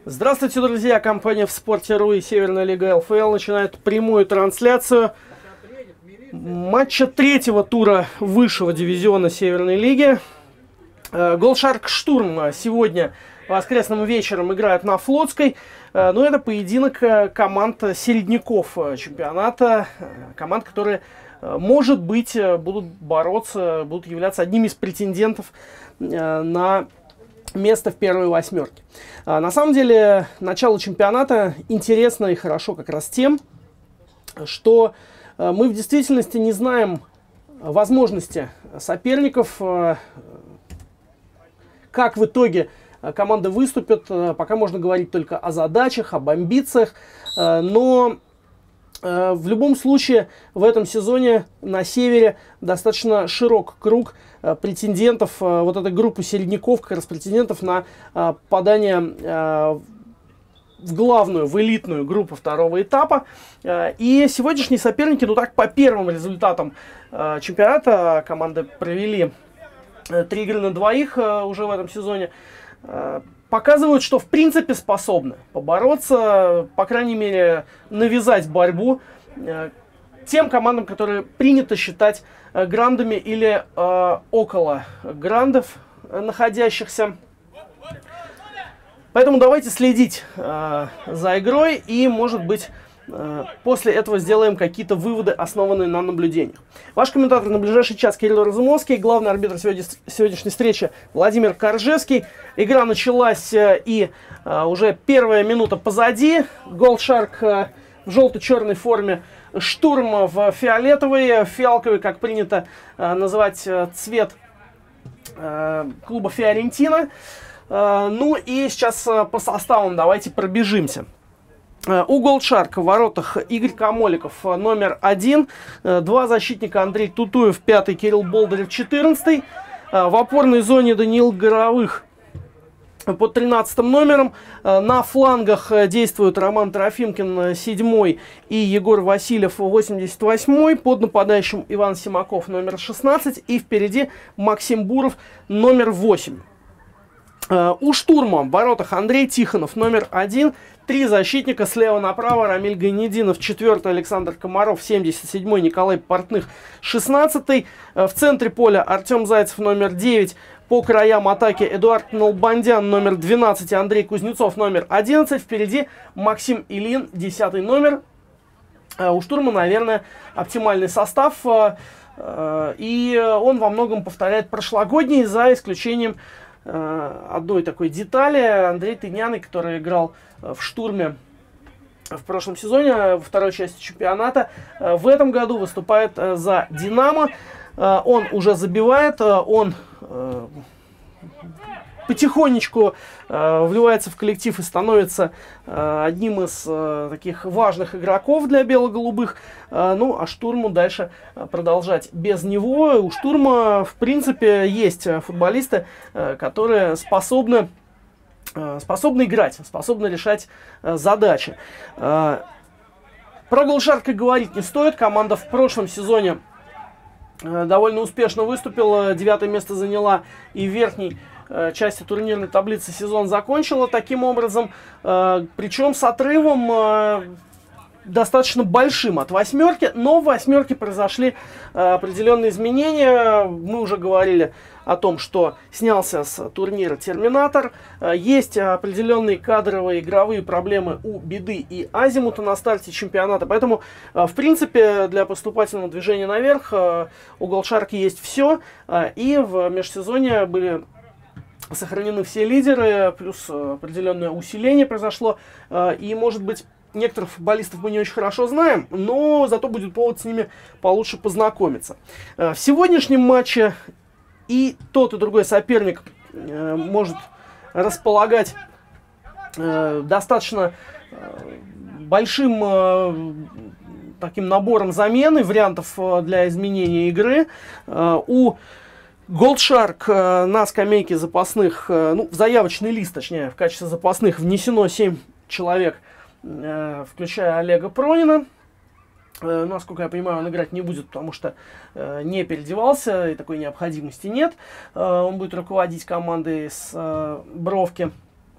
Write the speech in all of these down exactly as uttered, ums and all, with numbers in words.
Здравствуйте, друзья! Компания в спорте.ру и Северная лига ЛФЛ начинает прямую трансляцию матча третьего тура высшего дивизиона Северной лиги. Голшарк Штурм сегодня воскресным вечером играют на Флотской. Но это поединок команд середняков чемпионата. Команд, которые, может быть, будут бороться, будут являться одними из претендентов на место в первой восьмерке. А, на самом деле, начало чемпионата интересно и хорошо как раз тем, что а, мы в действительности не знаем возможности соперников, а, как в итоге а, команды выступят. А, пока можно говорить только о задачах, об амбициях, а, но а, в любом случае в этом сезоне на севере достаточно широк круг претендентов, вот этой группы середняков, как раз претендентов на а, попадание а, в главную, в элитную группу второго этапа. А, и сегодняшние соперники, ну так, по первым результатам а, чемпионата, команды провели а, три игры на двоих а, уже в этом сезоне, а, показывают, что в принципе способны побороться, по крайней мере, навязать борьбу а, тем командам, которые принято считать э, грандами или э, около грандов э, находящихся. Поэтому давайте следить э, за игрой и, может быть, э, после этого сделаем какие-то выводы, основанные на наблюдениях. Ваш комментатор на ближайший час Кирилл Разумовский, главный арбитр сегодня, сегодняшней встречи Владимир Коржевский. Игра началась э, и э, уже первая минута позади. Голшарк э, в желто-черной форме, Штурм в фиолетовый, фиалковый, как принято э, называть э, цвет э, клуба Фиорентина. Э, ну и сейчас э, по составам давайте пробежимся. Э, у Голшарка в воротах Игорь Камоликов, э, номер один. Э, два защитника: Андрей Тутуев, пятый, Кирилл Болдырев, четырнадцатый. Э, в опорной зоне Даниил Горовых под тринадцатым номером. На флангах действуют Роман Трофимкин, седьмой, и Егор Васильев, восемьдесят восьмой. Под нападающим Иван Симаков, номер шестнадцать. И впереди Максим Буров, номер восемь. У Штурма в воротах Андрей Тихонов, номер один. Три защитника слева направо: Рамиль Гайнединов, четвертый, Александр Комаров, семьдесят седьмой, Николай Портных, шестнадцатый. В центре поля Артем Зайцев, номер девять. По краям атаки Эдуард Налбандян, номер двенадцать, и Андрей Кузнецов, номер одиннадцать. Впереди Максим Ильин, десятый номер. У Штурма, наверное, оптимальный состав. И он во многом повторяет прошлогодний, за исключением одной такой детали. Андрей Тыняный, который играл в Штурме в прошлом сезоне, во второй части чемпионата, в этом году выступает за Динамо. Он уже забивает, он э, потихонечку э, вливается в коллектив и становится э, одним из э, таких важных игроков для бело-голубых. Э, ну, а Штурму дальше продолжать без него. У Штурма, в принципе, есть футболисты, э, которые способны, э, способны играть, способны решать э, задачи. Э, про Голшарка говорить не стоит. Команда в прошлом сезоне довольно успешно выступила, девятое место заняла и в верхней э, части турнирной таблицы сезон закончила таким образом, э, причем с отрывом э, достаточно большим от восьмерки, но в восьмерке произошли э, определенные изменения. Мы уже говорили о том, что снялся с турнира Терминатор. Э, есть определенные кадровые игровые проблемы у Беды и Азимута на старте чемпионата, поэтому э, в принципе для поступательного движения наверх э, у Голшарка есть все, э, и в межсезонье были сохранены все лидеры, плюс э, определенное усиление произошло, э, и, может быть, некоторых футболистов мы не очень хорошо знаем, но зато будет повод с ними получше познакомиться. В сегодняшнем матче и тот, и другой соперник э, может располагать э, достаточно э, большим э, таким набором замены, вариантов э, для изменения игры. Э, у Голшарк э, на скамейке запасных, э, ну, в заявочный лист, точнее, в качестве запасных внесено семь человек, включая Олега Пронина. Э, насколько я понимаю, он играть не будет, потому что э, не переодевался, и такой необходимости нет. Э, он будет руководить командой с э, Бровки.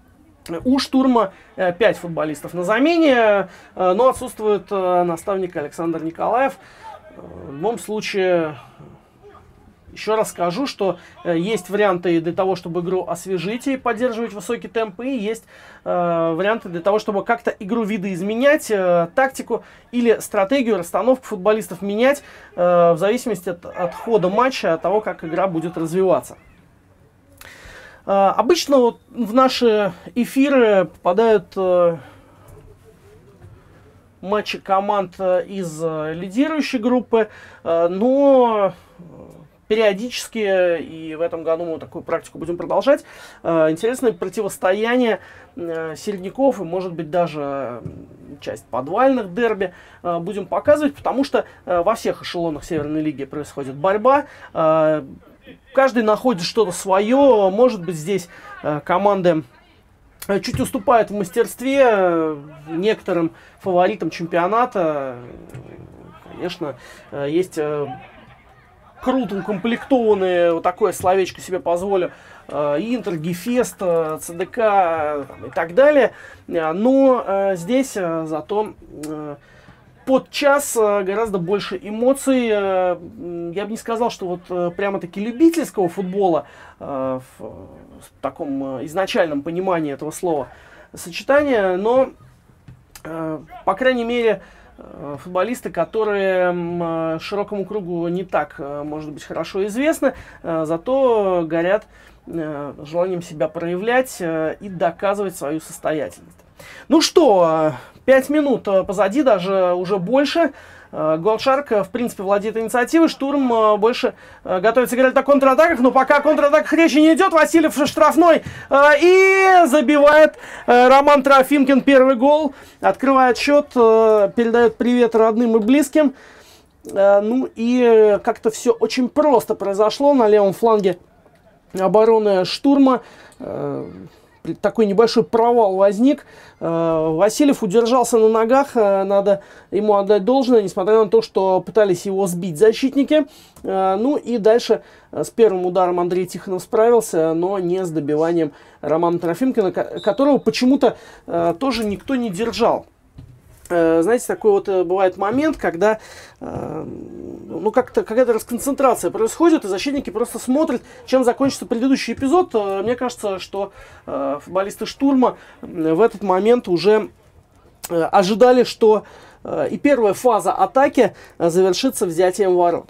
У «Штурма» пять футболистов на замене, но отсутствует наставник Александр Николаев. В любом случае, еще раз скажу, что есть варианты для того, чтобы игру освежить и поддерживать высокий темп, и есть варианты для того, чтобы как-то игру видоизменять, тактику или стратегию, расстановку футболистов менять в зависимости от, от хода матча, от того, как игра будет развиваться. Uh, обычно вот в наши эфиры попадают uh, матчи команд uh, из uh, лидирующей группы, uh, но периодически, и в этом году мы такую практику будем продолжать, uh, интересное противостояние uh, середняков и, может быть, даже uh, часть подвальных дерби uh, будем показывать, потому что uh, во всех эшелонах Северной лиги происходит борьба. Uh, Каждый находит что-то свое. Может быть, здесь э, команды э, чуть уступают в мастерстве э, некоторым фаворитам чемпионата. Конечно, э, есть э, круто укомплектованные, вот такое словечко себе позволю, э, Интер, Гефест, э, ЦДК там, и так далее. Но э, здесь э, зато... Э, Под час гораздо больше эмоций. Я бы не сказал, что вот прямо-таки любительского футбола в таком изначальном понимании этого слова сочетания, но, по крайней мере, футболисты, которые широкому кругу не так, может быть, хорошо известны, зато горят желанием себя проявлять и доказывать свою состоятельность. Ну что, пять минут позади, даже уже больше. Голдшарк, в принципе, владеет инициативой. «Штурм» больше готовится играть на контратаках, но пока о контратаках речи не идет. Васильев штрафной и забивает Роман Трофимкин первый гол. Открывает счет, передает привет родным и близким. Ну и как-то все очень просто произошло на левом фланге обороны «Штурма». Такой небольшой провал возник. Васильев удержался на ногах, надо ему отдать должное, несмотря на то, что пытались его сбить защитники. Ну и дальше с первым ударом Андрей Тихонов справился, но не с добиванием Романа Трофимкина, которого почему-то тоже никто не держал. Знаете, такой вот бывает момент, когда ну, как-то какая-то расконцентрация происходит, и защитники просто смотрят, чем закончится предыдущий эпизод. Мне кажется, что футболисты «Штурма» в этот момент уже ожидали, что и первая фаза атаки завершится взятием ворот.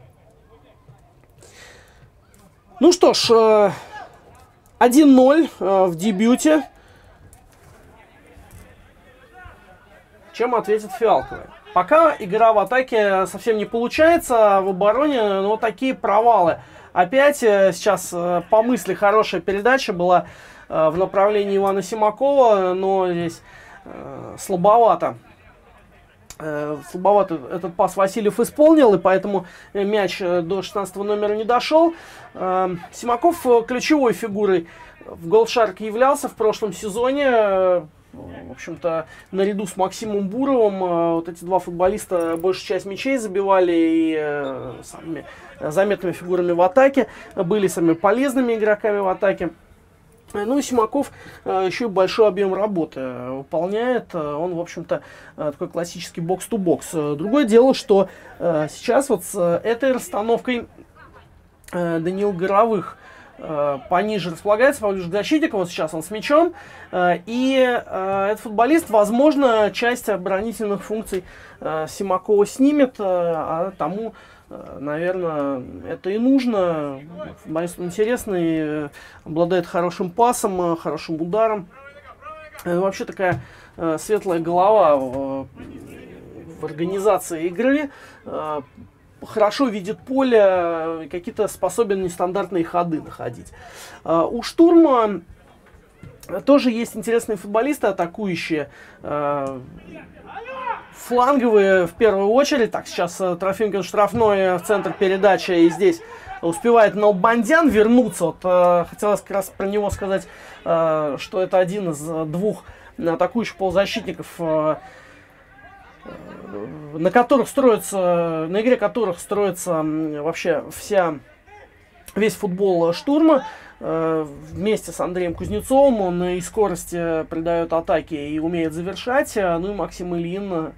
Ну что ж, один ноль в дебюте. Чем ответит Фиалковый? Пока игра в атаке совсем не получается, а в обороне, ну, такие провалы. Опять сейчас по мысли хорошая передача была в направлении Ивана Симакова, но здесь слабовато. Слабовато этот пас Васильев исполнил, и поэтому мяч до шестнадцатого номера не дошел. Симаков ключевой фигурой в Голдшарк являлся в прошлом сезоне. В общем-то, наряду с Максимом Буровым вот эти два футболиста большую часть мячей забивали и э, самыми заметными фигурами в атаке, были самыми полезными игроками в атаке. Ну и Симаков э, еще и большой объем работы выполняет. Он, в общем-то, э, такой классический бокс-ту-бокс. Другое дело, что э, сейчас вот с этой расстановкой э, Даниил Горовых пониже располагается, поближе к защитнику. Вот сейчас он с мячом. И этот футболист, возможно, часть оборонительных функций Симакова снимет, а тому, наверное, это и нужно. Футболист интересный, обладает хорошим пасом, хорошим ударом. Вообще такая светлая голова в, в организации игры. Хорошо видит поле, какие-то способен нестандартные ходы находить. Uh, у «Штурма» тоже есть интересные футболисты, атакующие, uh, фланговые в первую очередь. Так, сейчас uh, Трофимкин штрафной в центр передачи, и здесь успевает Налбандян вернуться. Вот, uh, хотелось как раз про него сказать, uh, что это один из двух атакующих полузащитников, uh, на которых строится, на игре которых строится вообще вся, весь футбол «Штурма». вместе с Андреем Кузнецовым. Он и скорость придает атаке, и умеет завершать. Ну и Максим Ильин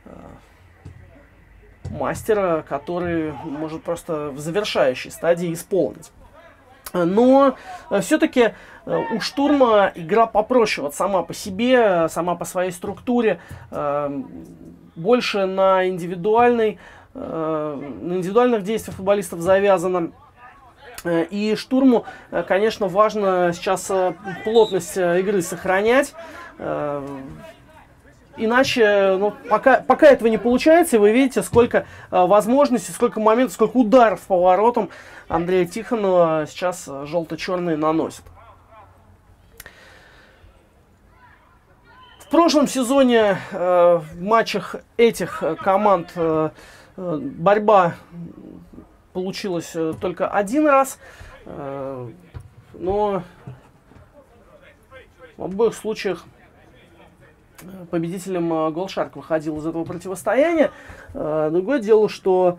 мастера, который может просто в завершающей стадии исполнить. Но все-таки у Штурма игра попроще, вот сама по себе, сама по своей структуре, больше на, индивидуальной, на индивидуальных действиях футболистов завязана. И Штурму, конечно, важно сейчас плотность игры сохранять. Иначе, ну, пока, пока этого не получается, и вы видите, сколько э, возможностей, сколько моментов, сколько ударов по воротам Андрея Тихонова сейчас э, желто-черные наносит. В прошлом сезоне э, в матчах этих команд э, э, борьба получилась э, только один раз, э, но в обоих случаях победителем Голшарк выходил из этого противостояния. Другое дело, что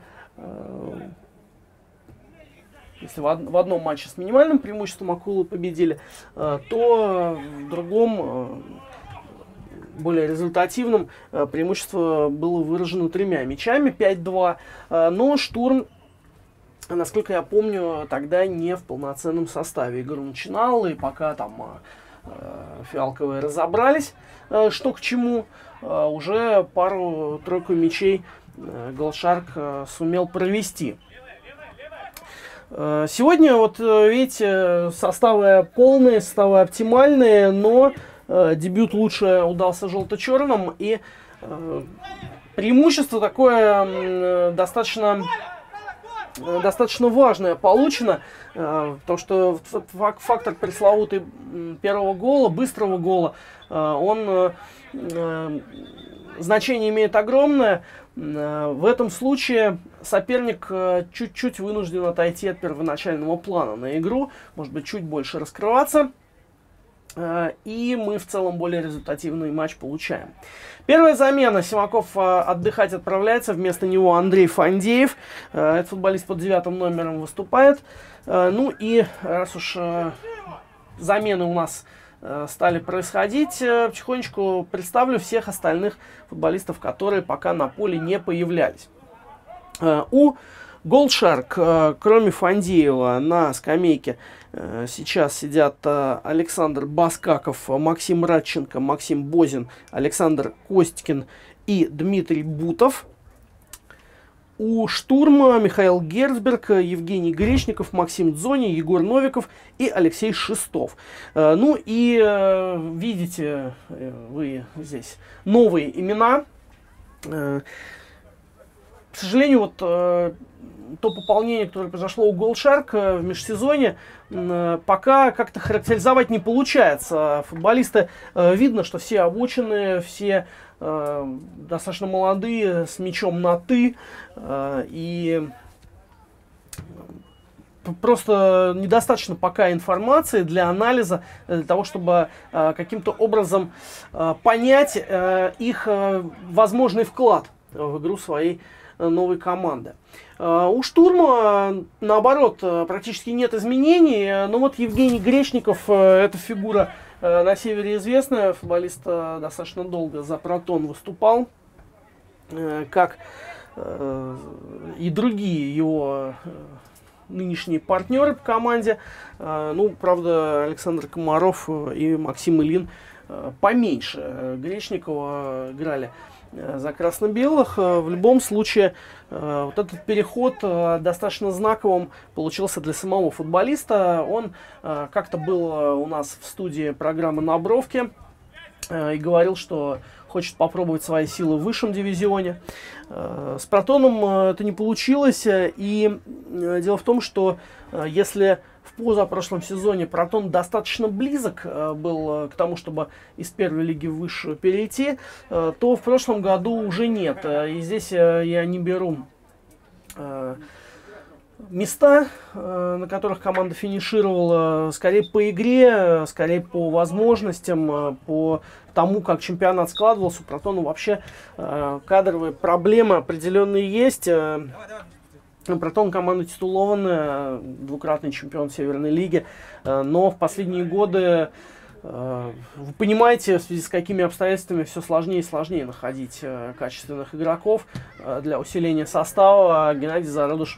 если в одном матче с минимальным преимуществом акулы победили, то в другом, более результативном, преимущество было выражено тремя мячами, пять-два. Но Штурм, насколько я помню, тогда не в полноценном составе игру начинал, и пока там фиалковые разобрались, что к чему, уже пару-тройку мячей Голшарк сумел провести. Сегодня, вот видите, составы полные, составы оптимальные, но дебют лучше удался желто-черным, и преимущество такое достаточно... достаточно важное получено, потому что фактор пресловутый первого гола, быстрого гола, он значение имеет огромное. В этом случае соперник чуть-чуть вынужден отойти от первоначального плана на игру, может быть, чуть больше раскрываться, и мы в целом более результативный матч получаем. Первая замена. Симаков отдыхать отправляется. Вместо него Андрей Фандеев. Этот футболист под девятым номером выступает. Ну и раз уж замены у нас стали происходить, потихонечку представлю всех остальных футболистов, которые пока на поле не появлялись. У Голшарк, кроме Фандеева, на скамейке сейчас сидят Александр Баскаков, Максим Радченко, Максим Бозин, Александр Костькин и Дмитрий Бутов. У Штурма Михаил Герцберг, Евгений Гречников, Максим Дзони, Егор Новиков и Алексей Шестов. Ну и видите вы здесь новые имена. К сожалению, вот то пополнение, которое произошло у Голшарк в межсезонье, пока как-то характеризовать не получается. Футболисты, видно, что все обученные, все достаточно молодые, с мячом на «ты», и просто недостаточно пока информации для анализа, для того, чтобы каким-то образом понять их возможный вклад в игру своей новой команды. У Штурма, наоборот, практически нет изменений, но вот Евгений Гречников, эта фигура на севере известная, футболист достаточно долго за Протон выступал, как и другие его нынешние партнеры по команде. Ну, правда, Александр Комаров и Максим Ильин поменьше Гречникова играли за красно-белых. В любом случае, вот этот переход достаточно знаковым получился для самого футболиста. Он как-то был у нас в студии программы «На бровке» и говорил, что хочет попробовать свои силы в высшем дивизионе. С Протоном это не получилось. И дело в том, что если в позапрошлом сезоне Протон достаточно близок был к тому, чтобы из первой лиги в высшую перейти, то в прошлом году уже нет. И здесь я не беру места, на которых команда финишировала, скорее по игре, скорее по возможностям, по тому, как чемпионат складывался. У Протона вообще кадровые проблемы определенные есть. Протон команда титулованная, двукратный чемпион Северной лиги, но в последние годы, вы понимаете, в связи с какими обстоятельствами все сложнее и сложнее находить качественных игроков для усиления состава. Геннадий Зародыш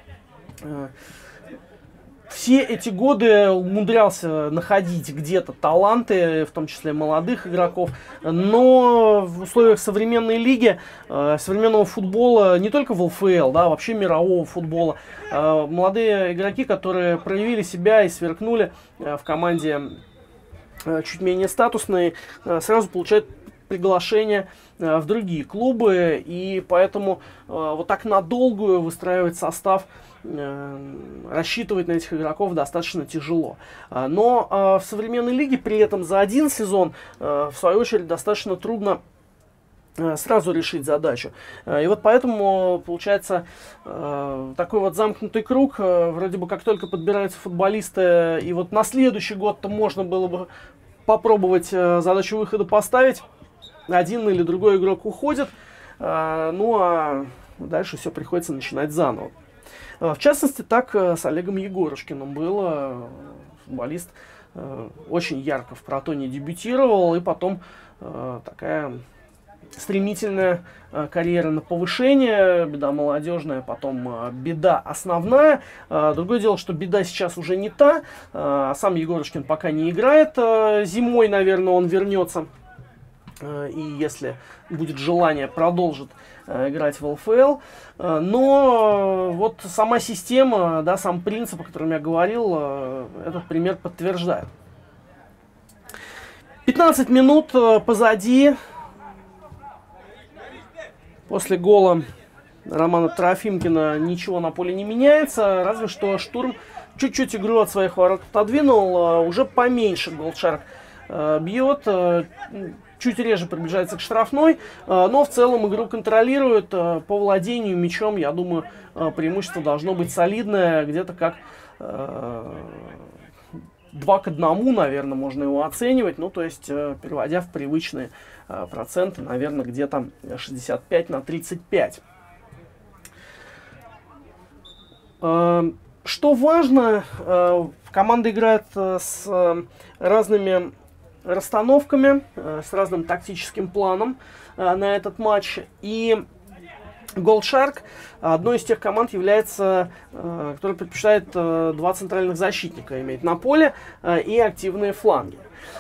все эти годы умудрялся находить где-то таланты, в том числе молодых игроков, но в условиях современной лиги, современного футбола, не только в эл эф эл, да, вообще мирового футбола, молодые игроки, которые проявили себя и сверкнули в команде чуть менее статусной, сразу получают приглашение в другие клубы, и поэтому вот так надолгую выстраивать состав, рассчитывать на этих игроков достаточно тяжело. Но в современной лиге при этом за один сезон, в свою очередь, достаточно трудно сразу решить задачу. И вот поэтому получается такой вот замкнутый круг. Вроде бы как только подбираются футболисты, и вот на следующий год-то можно было бы попробовать задачу выхода поставить, один или другой игрок уходит, ну а дальше все приходится начинать заново. В частности, так с Олегом Егорушкиным было. Футболист очень ярко в Протоне дебютировал, и потом такая стремительная карьера на повышение, беда молодежная, потом беда основная. Другое дело, что беда сейчас уже не та. Сам Егорушкин пока не играет. Зимой, наверное, он вернется. И если будет желание, продолжит играть в эл эф эл. Но вот сама система, да, сам принцип, о котором я говорил, этот пример подтверждает. пятнадцать минут позади. После гола Романа Трофимкина ничего на поле не меняется. Разве что Штурм чуть-чуть игру от своих ворот отодвинул. Уже поменьше Голдшарк бьет. Чуть реже приближается к штрафной, но в целом игру контролирует. По владению мячом, я думаю, преимущество должно быть солидное, где-то как два к одному, наверное, можно его оценивать. Ну, то есть, переводя в привычные проценты, наверное, где-то шестьдесят пять на тридцать пять. Что важно, команда играет с разными расстановками, с разным тактическим планом на этот матч. И Голдшарк одной из тех команд является, которая предпочитает два центральных защитника иметь на поле и активные фланги.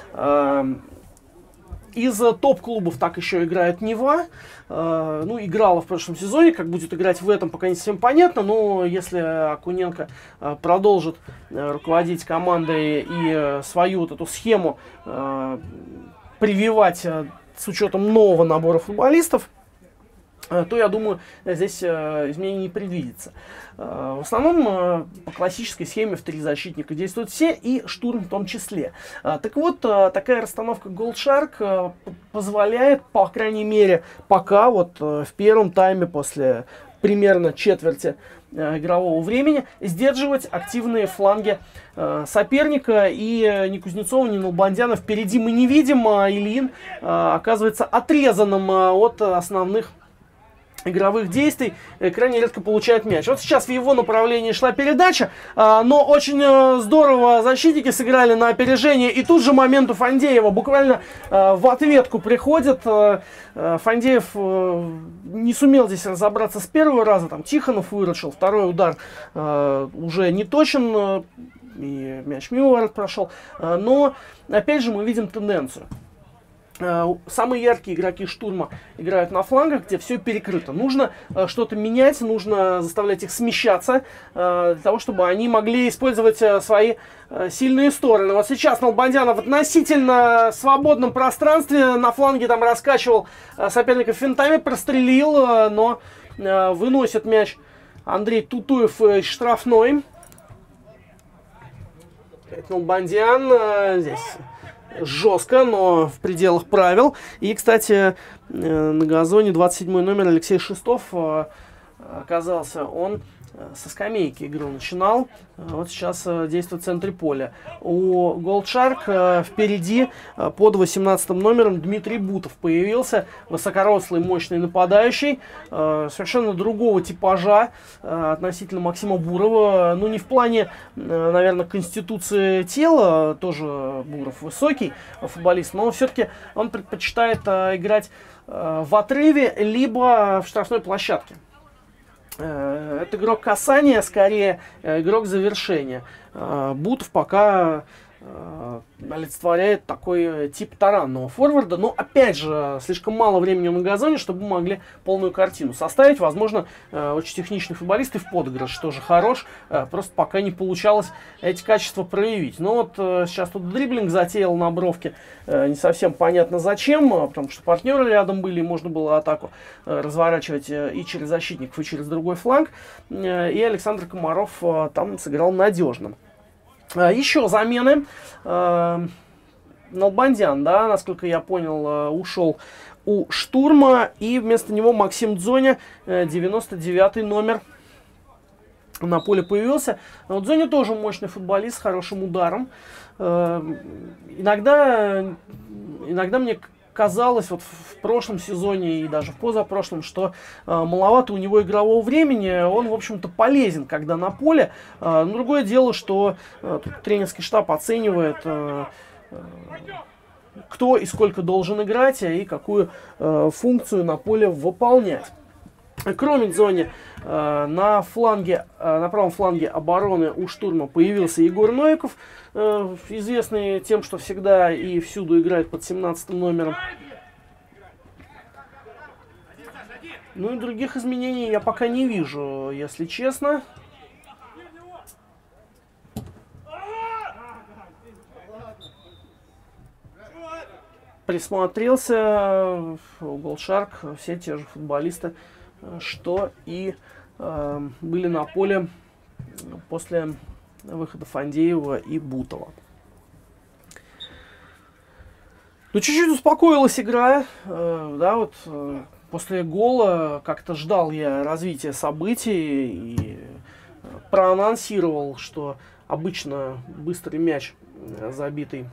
Из топ-клубов так еще играет Нева. Ну, играла в прошлом сезоне, как будет играть в этом, пока не совсем понятно. Но если Акуненко продолжит руководить командой и свою вот эту схему прививать с учетом нового набора футболистов, то, я думаю, здесь изменений не предвидится. В основном по классической схеме в три защитника действуют все, и Штурм в том числе. Так вот, такая расстановка Голдшарк позволяет, по крайней мере, пока вот в первом тайме после примерно четверти игрового времени сдерживать активные фланги соперника. И ни Кузнецова, ни Налбандяна впереди мы не видим, а Ильин оказывается отрезанным от основных игровых действий, крайне редко получает мяч. Вот сейчас в его направлении шла передача, но очень здорово защитники сыграли на опережение, и тут же момент у Фандеева буквально в ответку приходит. Фандеев не сумел здесь разобраться с первого раза, там Тихонов выручил, второй удар уже не точен, и мяч мимо ворот прошел, но опять же мы видим тенденцию. Самые яркие игроки Штурма играют на флангах, где все перекрыто. Нужно э, что-то менять, нужно заставлять их смещаться, э, для того, чтобы они могли использовать э, свои э, сильные стороны. Вот сейчас Налбандянов в относительно свободном пространстве на фланге там раскачивал э, соперника финтами, прострелил, э, но э, выносит мяч Андрей Тутуев э, штрафной. Налбандян э, здесь жестко, но в пределах правил. И, кстати, на газоне двадцать седьмой номер Алексей Шестов оказался. Он со скамейки игру начинал. Вот сейчас действует в центре поля. У Goldshare впереди под восемнадцатым номером Дмитрий Бутов появился. Высокорослый, мощный нападающий. Совершенно другого типажа относительно Максима Бурова. Ну, не в плане, наверное, конституции тела. Тоже Буров высокий футболист. Но все-таки он предпочитает играть в отрыве, либо в штрафной площадке. Это игрок касания, скорее игрок завершения. Бутов пока олицетворяет такой тип таранного форварда, но опять же слишком мало времени на газоне, чтобы мы могли полную картину составить. Возможно, очень техничный футболист и в подыгрыш тоже хорош, просто пока не получалось эти качества проявить. Но вот сейчас тут дриблинг затеял на бровке, не совсем понятно зачем, потому что партнеры рядом были, и можно было атаку разворачивать и через защитников, и через другой фланг. И Александр Комаров там сыграл надежно. Еще замены. Налбандян, да, насколько я понял, ушел у Штурма. И вместо него Максим Дзоня, девяносто девятый номер, на поле появился. Вот Дзоня тоже мощный футболист с хорошим ударом. Иногда, иногда мне казалось вот в прошлом сезоне и даже в позапрошлом, что э, маловато у него игрового времени. Он, в общем-то, полезен, когда на поле. Э, но другое дело, что э, тут тренерский штаб оценивает, э, э, кто и сколько должен играть, и какую э, функцию на поле выполнять. Кроме Дзони, э, на фланге, э, на правом фланге обороны у Штурма появился Егор Новиков, э, известный тем, что всегда и всюду играет под семнадцатым номером. Ну и других изменений я пока не вижу, если честно. Присмотрелся, Goldshare, все те же футболисты, что и э, были на поле после выхода Фандеева и Бутова. Ну, чуть-чуть успокоилась игра, э, да, вот э, после гола как-то ждал я развития событий и проанонсировал, что обычно быстрый мяч, забитый,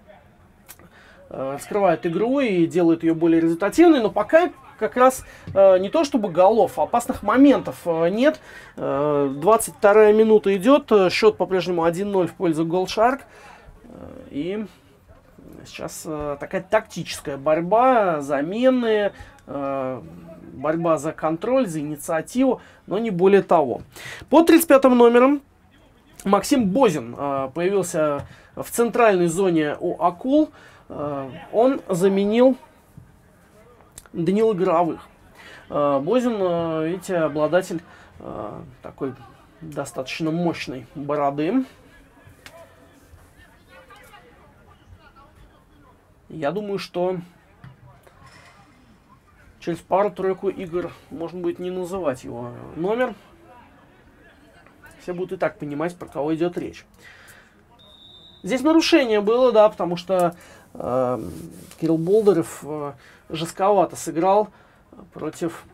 э, раскрывает игру и делает ее более результативной, но пока как раз э, не то чтобы голов, а опасных моментов э, нет. Э, двадцать вторая минута идет, счет по-прежнему один ноль в пользу Goldshare. Э, и сейчас э, такая тактическая борьба, замены, э, борьба за контроль, за инициативу, но не более того. Под тридцать пятым номером Максим Бозин э, появился в центральной зоне у Акул. Э, он заменил Данила Горовых. Бозин, видите, обладатель такой достаточно мощной бороды. Я думаю, что через пару-тройку игр можно будет не называть его номер. Все будут и так понимать, про кого идет речь. Здесь нарушение было, да, потому что э, Кирилл Болдырев э, жестковато сыграл против,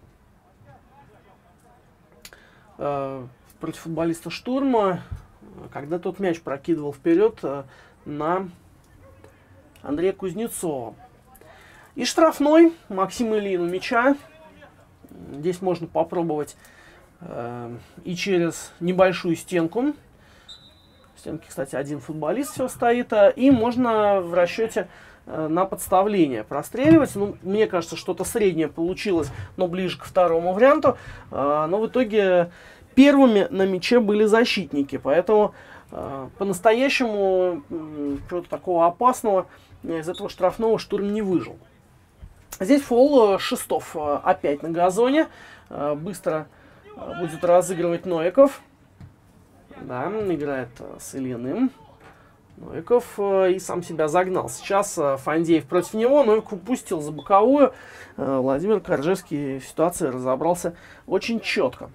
э, против футболиста Штурма, когда тот мяч прокидывал вперед э, на Андрея Кузнецова. И штрафной Максим Ильин у мяча. Здесь можно попробовать э, и через небольшую стенку. В стенке, кстати, один футболист все стоит. И можно в расчете э, на подставление простреливать. Ну, мне кажется, что-то среднее получилось, но ближе к второму варианту. Э, но в итоге первыми на мяче были защитники. Поэтому э, по-настоящему э, чего-то такого опасного из этого штрафного Штурм не выжил. Здесь фол. Шестов опять на газоне. Быстро будет разыгрывать Новиков. Да, играет с Ильиным. Новиков и сам себя загнал. Сейчас Фандеев против него. Новиков упустил за боковую. Владимир Коржевский в ситуации разобрался очень четко.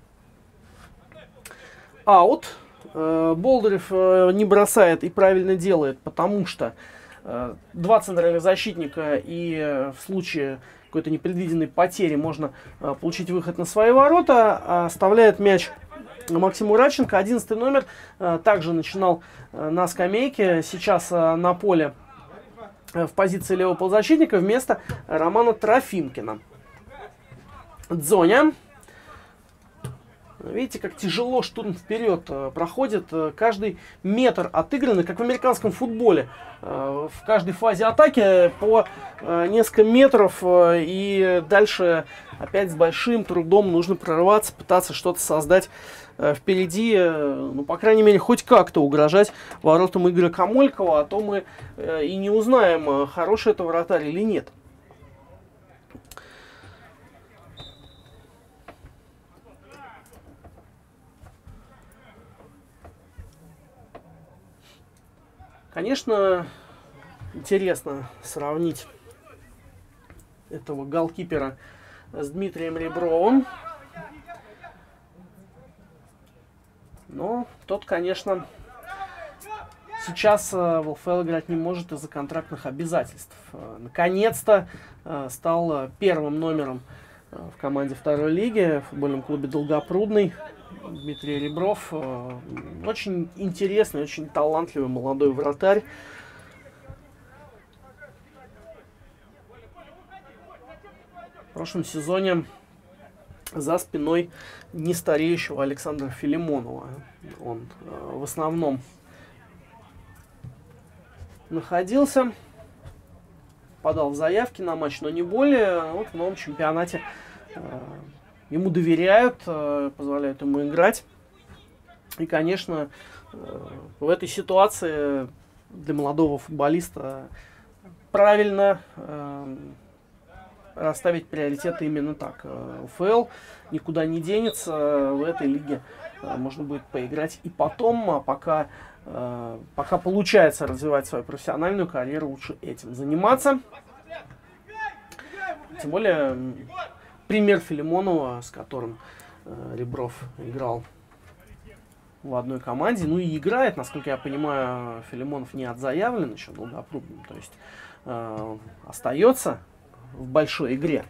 Аут. Болдырев не бросает и правильно делает, потому что два центральных защитника, и в случае, какой-то непредвиденной потери можно э, получить выход на свои ворота. Оставляет мяч Максим Ураченко. одиннадцатый номер э, также начинал э, на скамейке. Сейчас э, на поле э, в позиции левого полузащитника вместо Романа Трофимкина. Дзоня. Видите, как тяжело штурм вперед э, проходит. Э, каждый метр отыгранный, как в американском футболе. Э, в каждой фазе атаки по э, несколько метров. Э, и дальше опять с большим трудом нужно прорываться, пытаться что-то создать э, впереди. Э, ну, по крайней мере, хоть как-то угрожать воротам Игоря Камолькова. А то мы э, и не узнаем, э, хороший это вратарь или нет. Конечно, интересно сравнить этого голкипера с Дмитрием Ребровым. Но тот, конечно, сейчас в ЛФЛ играть не может из-за контрактных обязательств. Наконец-то стал первым номером в команде второй лиги, в футбольном клубе Долгопрудный. Дмитрий Ребров. Очень интересный, очень талантливый молодой вратарь. В прошлом сезоне за спиной нестареющего Александра Филимонова он в основном находился. Подал в заявки на матч, но не более. Вот в новом чемпионате ему доверяют, позволяют ему играть. И, конечно, в этой ситуации для молодого футболиста правильно расставить приоритеты именно так. ЛФЛ никуда не денется, в этой лиге можно будет поиграть и потом, а пока, пока получается развивать свою профессиональную карьеру, лучше этим заниматься. Тем более пример Филимонова, с которым э, Ребров играл в одной команде. Ну и играет, насколько я понимаю, Филимонов не отзаявлен еще Долгопрудным. То есть э, остается в большой игре.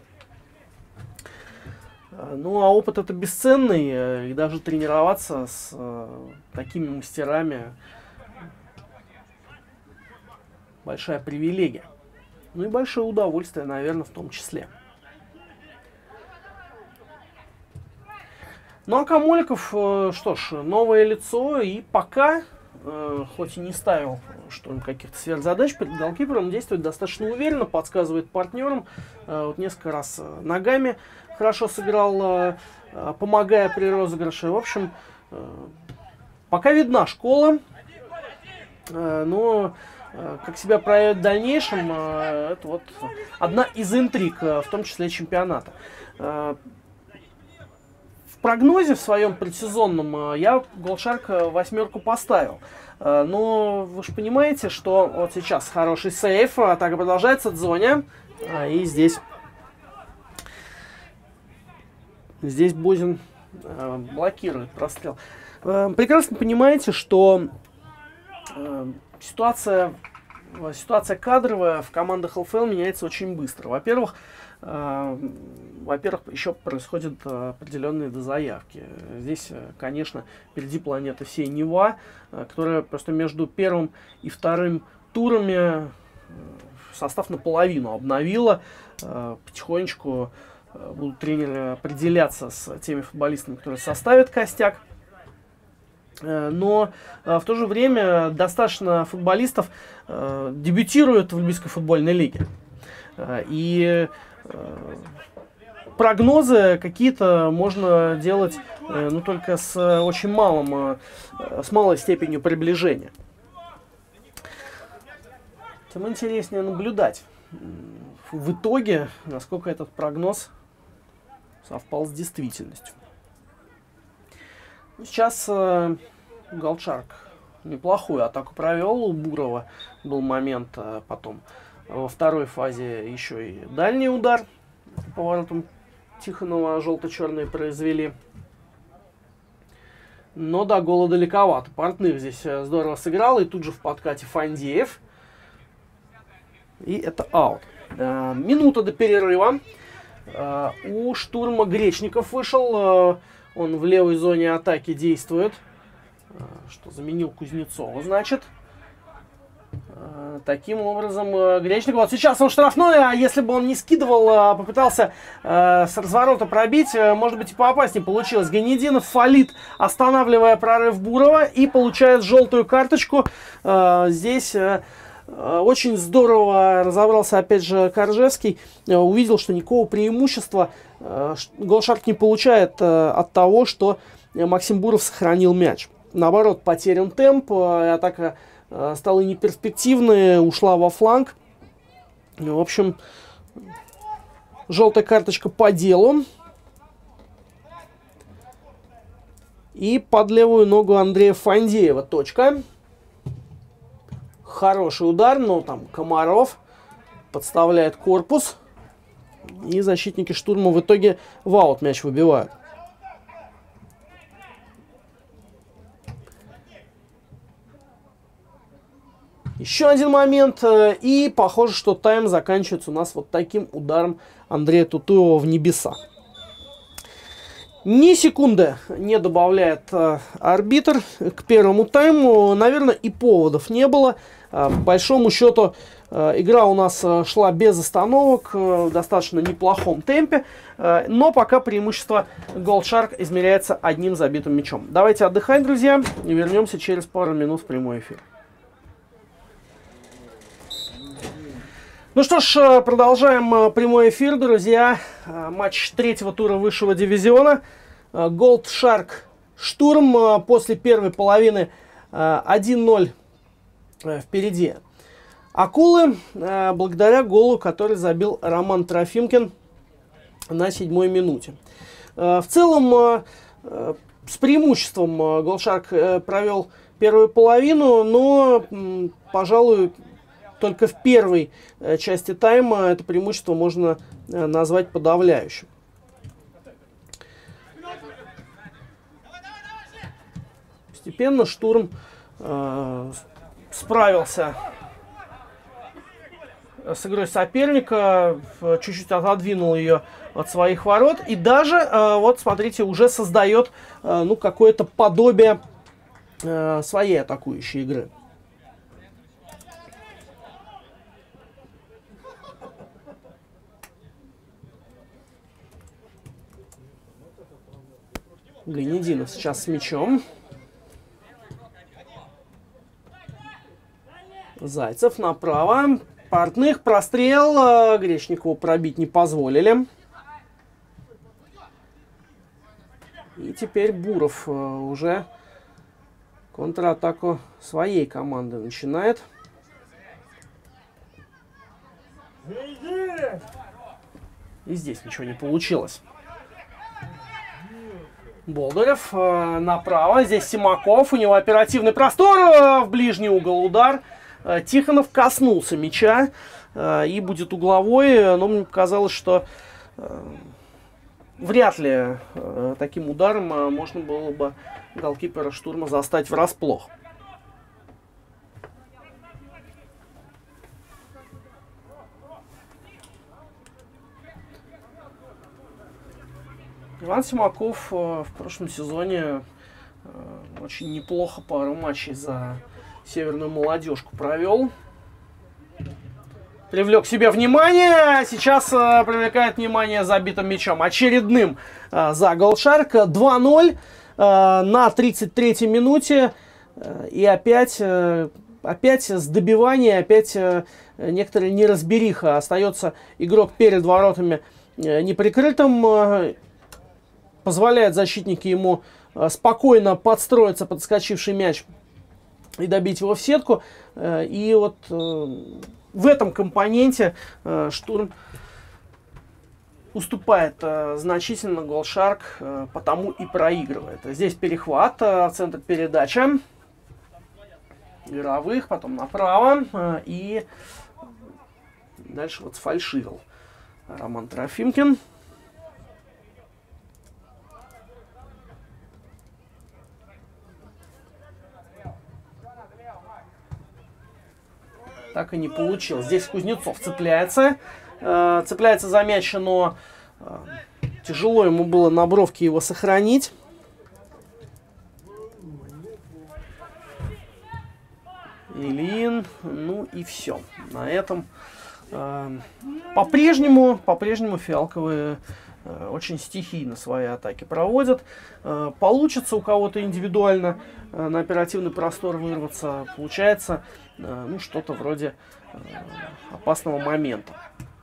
Ну а опыт это бесценный. Э, и даже тренироваться с э, такими мастерами большая привилегия. Ну и большое удовольствие, наверное, в том числе. Ну а Камольков, что ж, новое лицо, и пока, э, хоть и не ставил что каких-то сверхзадач перед голкипером, действует достаточно уверенно, подсказывает партнерам, э, вот несколько раз ногами хорошо сыграл, э, помогая при розыгрыше. В общем, э, пока видна школа, э, но э, как себя проявит в дальнейшем, э, это вот одна из интриг, э, в том числе чемпионата. Э, В прогнозе в своем предсезонном я Голшарк восьмерку поставил. Но вы же понимаете, что вот сейчас хороший сейф, атака продолжается, Дзоня. И здесь, здесь Бузин блокирует прострел. Прекрасно понимаете, что ситуация, ситуация кадровая в командах ЛФЛ меняется очень быстро. Во-первых, Во-первых, еще происходят определенные дозаявки. Здесь, конечно, впереди планеты всей Нева, которая просто между первым и вторым турами состав наполовину обновила. Потихонечку будут тренеры определяться с теми футболистами, которые составят костяк. Но в то же время достаточно футболистов дебютируют в Львивской футбольной лиге. И прогнозы какие-то можно делать, ну, только с очень малым, с малой степенью приближения. Тем интереснее наблюдать в итоге, насколько этот прогноз совпал с действительностью. Сейчас э, Голшарк неплохую атаку провел, у Бурова был момент, э, потом во второй фазе еще и дальний удар по воротам Тихонова желто-черные произвели. Но до гола далековато. Портных здесь здорово сыграл, и тут же в подкате Фандеев. И это аут. Э, минута до перерыва. Э, у штурма Гречников вышел. Э, он в левой зоне атаки действует. Э, что заменил Кузнецова, значит. Э, таким образом, э, Гречников... Вот сейчас он штрафной, а если бы он не скидывал, э, попытался э, с разворота пробить, э, может быть, и поопаснее получилось. Гайнетдинов фалит, останавливая прорыв Бурова, и получает желтую карточку. Э, здесь... Э, Очень здорово разобрался, опять же, Коржевский. Увидел, что никакого преимущества Голшарк не получает от того, что Максим Буров сохранил мяч. Наоборот, потерян темп, атака стала неперспективной, ушла во фланг. В общем, желтая карточка по делу. И под левую ногу Андрея Фандеева точка. Хороший удар, но там Комаров подставляет корпус. И защитники штурма в итоге в аут мяч выбивают. Еще один момент. И похоже, что тайм заканчивается у нас вот таким ударом Андрея Тутуева в небеса. Ни секунды не добавляет э, арбитр к первому тайму. Наверное, и поводов не было. Э, по большому счету, э, игра у нас э, шла без остановок, э, в достаточно неплохом темпе. Э, но пока преимущество Голшарк измеряется одним забитым мячом. Давайте отдыхать, друзья, и вернемся через пару минут в прямой эфир. Ну что ж, продолжаем прямой эфир, друзья. Матч третьего тура высшего дивизиона. Голшарк Штурм после первой половины один ноль впереди. Акулы, благодаря голу, который забил Роман Трофимкин на седьмой минуте. В целом, с преимуществом Голшарк провел первую половину, но, пожалуй, только в первой части тайма это преимущество можно назвать подавляющим. Постепенно Штурм э, справился с игрой соперника, чуть-чуть отодвинул ее от своих ворот и даже, э, вот смотрите, уже создает э, ну, какое-то подобие э, своей атакующей игры. Гайнетдинов сейчас с мячом. Зайцев направо. Портных прострел. Гречникову пробить не позволили. И теперь Буров уже контратаку своей команды начинает. И здесь ничего не получилось. Болдырев э, направо. Здесь Симаков. У него оперативный простор. Э, в ближний угол удар. Э, Тихонов коснулся мяча. Э, и будет угловой. Но мне показалось, что э, вряд ли э, таким ударом э, можно было бы голкипера Штурма застать врасплох. Иван Симаков э, в прошлом сезоне э, очень неплохо пару матчей за северную молодежку провел. Привлек к себе внимание. Сейчас э, привлекает внимание забитым мячом. Очередным э, за Голшарк. два ноль э, на тридцать третьей минуте. Э, и опять, э, опять с добивания, опять э, некоторая неразбериха. Остается игрок перед воротами э, неприкрытым. Э, Позволяет защитники ему э, спокойно подстроиться под отскочивший мяч и добить его в сетку. Э, и вот э, в этом компоненте э, Штурм уступает э, значительно Голшарк, э, потому и проигрывает. Здесь перехват, э, центр передачи. Игровых, потом направо. Э, и дальше вот сфальшивил Роман Трофимкин. Так и не получилось. Здесь Кузнецов цепляется. э, цепляется за мяч, но э, тяжело ему было на бровке его сохранить. Ильин, ну и все. На этом э, по-прежнему, по-прежнему фиалковые э, очень стихийно свои атаки проводят. Э, получится у кого-то индивидуально э, на оперативный простор вырваться, получается э, ну что-то вроде э, опасного момента.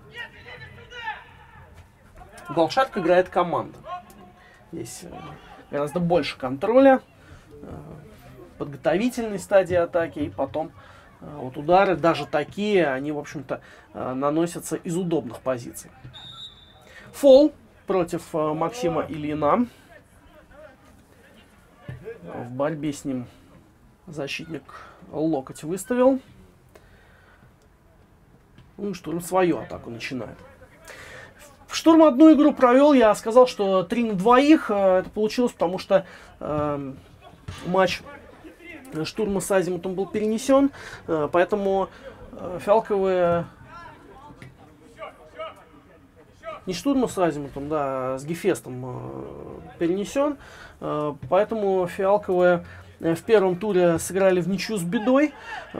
Голшарк играет команда. Здесь э, гораздо больше контроля. Э, подготовительной стадии атаки, и потом э, вот удары, даже такие, они, в общем-то, э, наносятся из удобных позиций. Фол против э, Максима Ильина. В борьбе с ним защитник локоть выставил. Ну, Штурм свою атаку начинает. Штурм одну игру провел, я сказал, что три на двоих. Э, это получилось, потому что э, матч Штурма с Азимутом был перенесен, поэтому фиалковые... Не Штурма с Азимутом, да, с Гефестом перенесен, поэтому фиалковые в первом туре сыграли в ничью с Бедой.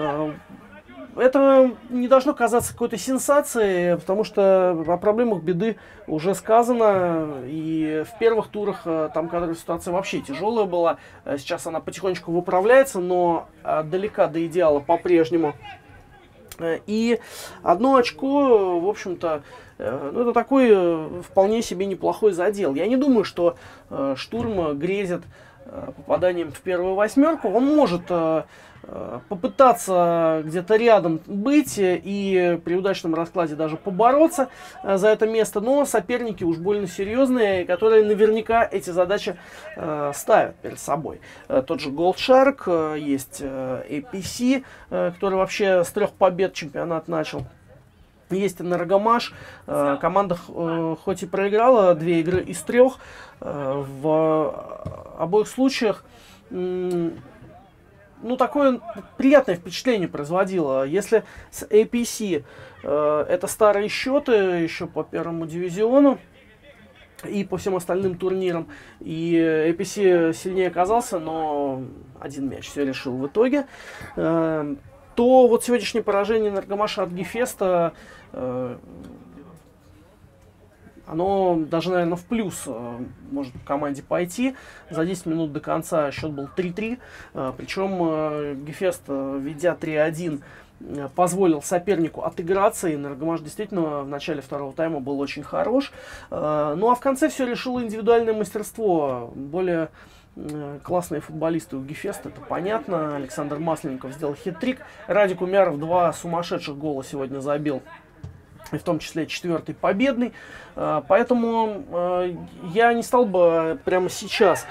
Это не должно казаться какой-то сенсацией, потому что о проблемах Беды уже сказано. И в первых турах там кадровая ситуация вообще тяжелая была. Сейчас она потихонечку выправляется, но далека до идеала по-прежнему. И одно очко, в общем-то, ну, это такой вполне себе неплохой задел. Я не думаю, что Штурм грезит попаданием в первую восьмерку. Он может попытаться где-то рядом быть и при удачном раскладе даже побороться за это место, но соперники уж больно серьезные, которые наверняка эти задачи э, ставят перед собой. Э, тот же Голшарк, э, есть э, эй пи си, э, который вообще с трех побед чемпионат начал. Есть Энергомаш, э, команда э, хоть и проиграла две игры из трех, э, в обоих случаях э, ну, такое приятное впечатление производило. Если с эй пи си э, это старые счеты еще по первому дивизиону и по всем остальным турнирам, и эй пи си сильнее оказался, но один мяч все решил в итоге, э, то вот сегодняшнее поражение Энергомаша от Гефеста, э, оно даже, наверное, в плюс э, может команде пойти. За десять минут до конца счет был три-три. Э, причем э, Гефест, э, ведя три-один, э, позволил сопернику отыграться. И Энергомаш действительно в начале второго тайма был очень хорош. Э, ну а в конце все решило индивидуальное мастерство. Более э, классные футболисты у Гефеста, это понятно. Александр Масленников сделал хет-трик. Радик Умяров два сумасшедших гола сегодня забил. И в том числе четвертый победный. Поэтому я не стал бы прямо сейчас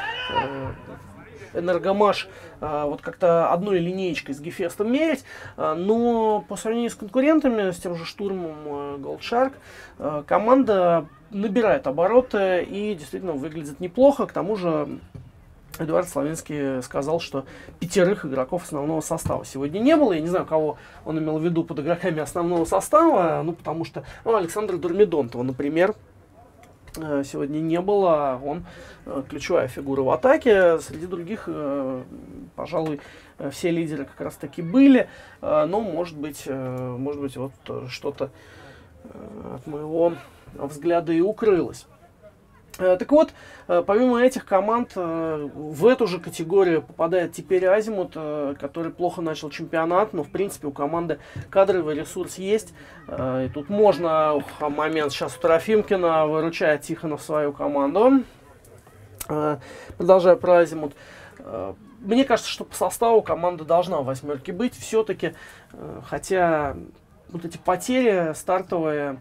Энергомаш вот как-то одной линеечкой с Гефестом мерить. Но по сравнению с конкурентами, с тем же Штурмом, Голшарк, команда набирает обороты и действительно выглядит неплохо. К тому же Эдуард Славинский сказал, что пятерых игроков основного состава сегодня не было. Я не знаю, кого он имел в виду под игроками основного состава. Ну, потому что ну, Александра Дурмидонтова, например, сегодня не было. Он ключевая фигура в атаке. Среди других, пожалуй, все лидеры как раз таки были. Но, может быть, может быть, вот что-то от моего взгляда и укрылось. Так вот, помимо этих команд, в эту же категорию попадает теперь Азимут, который плохо начал чемпионат, но в принципе у команды кадровый ресурс есть. И тут можно, ух, момент сейчас у Трофимкина, выручает Тихонов свою команду. Продолжая про Азимут. Мне кажется, что по составу команда должна в восьмерке быть все-таки, хотя вот эти потери стартовые...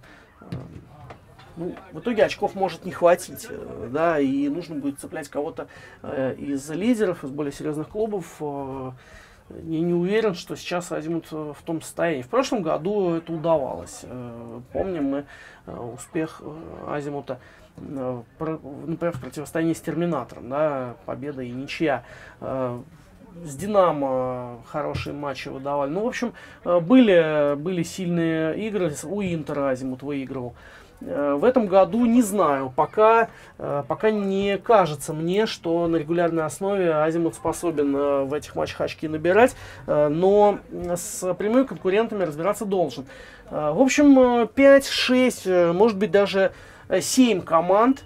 Ну, в итоге очков может не хватить, да, и нужно будет цеплять кого-то э, из лидеров, из более серьезных клубов. Э, я не уверен, что сейчас Азимут в том состоянии. В прошлом году это удавалось. Э, помним мы э, успех э, Азимута, э, про, например, в противостоянии с Терминатором, да, победа и ничья. Э, с Динамо хорошие матчи выдавали. Ну, в общем, были, были сильные игры. У Интера Азимут выигрывал. В этом году не знаю, пока, пока не кажется мне, что на регулярной основе Азимут способен в этих матчах очки набирать, но с прямыми конкурентами разбираться должен. В общем, пять-шесть, может быть даже семь команд,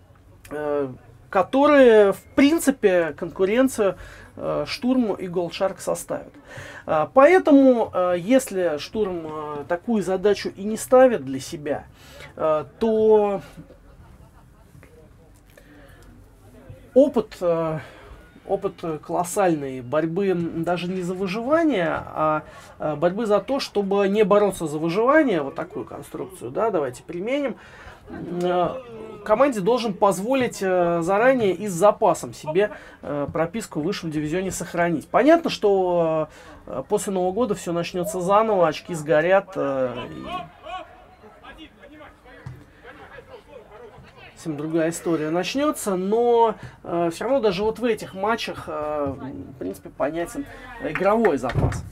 которые, в принципе, конкуренцию Штурму и Голдшарк составят. Поэтому, если Штурм такую задачу и не ставит для себя, то опыт, опыт колоссальной борьбы даже не за выживание, а борьбы за то, чтобы не бороться за выживание, вот такую конструкцию, да, давайте применим, команде должен позволить заранее и с запасом себе прописку в высшем дивизионе сохранить. Понятно, что после Нового года все начнется заново, очки сгорят. И совсем другая история начнется, но э, все равно даже вот в этих матчах, э, в принципе, понятен игровой запас.